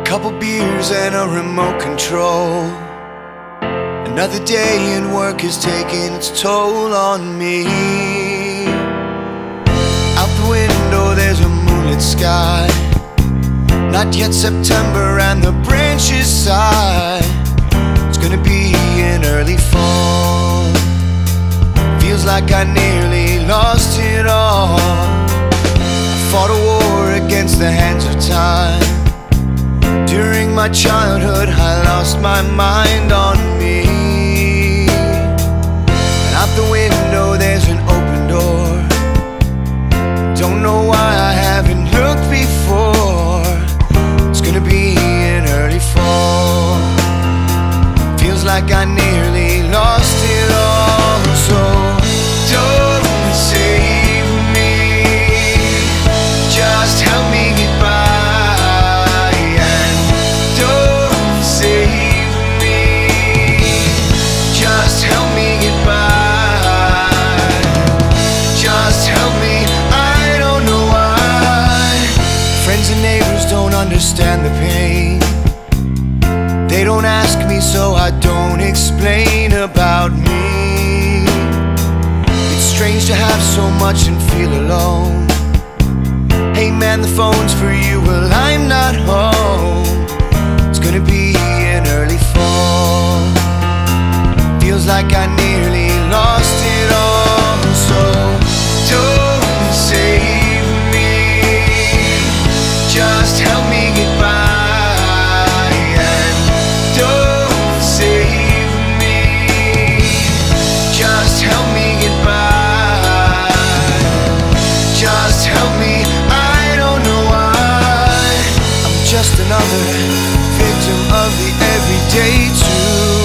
Couple beers and a remote control. Another day in work is taking its toll on me. Out the window there's a moonlit sky. Not yet September and the branches sigh. It's gonna be in early fall. Feels like I nearly lost it all. I fought a war against the hands of time. During my childhood I lost my mind on me. And out the window there's an open door. Don't know why I haven't looked before. It's gonna be in early fall. Feels like I nearly lost it all. So don't save me, just help me get by. Understand the pain. They don't ask me, so I don't explain about me. It's strange to have so much and feel alone. Hey man, the phone's for you, well I'm not home. It's gonna be in early fall. Feels like I nearly lost it all. So don't save me, just help me get by. And don't save me, just help me get by. Just help me, I don't know why. I'm just another victim of the everyday too.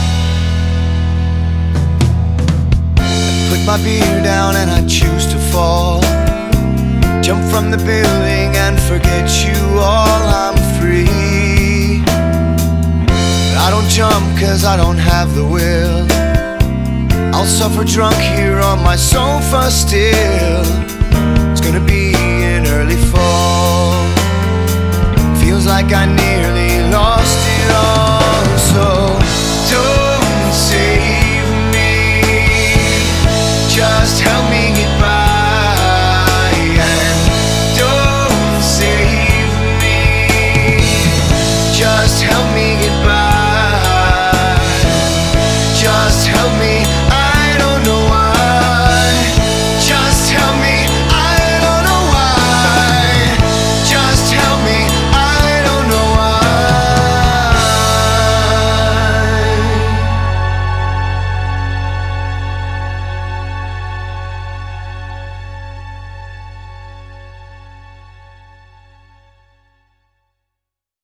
I put my beer down and I choose to fall. Jump from the building and forget you all, I'm free. But I don't jump cause I don't have the will. I'll suffer drunk here on my sofa still. It's gonna be in early fall. Feels like I need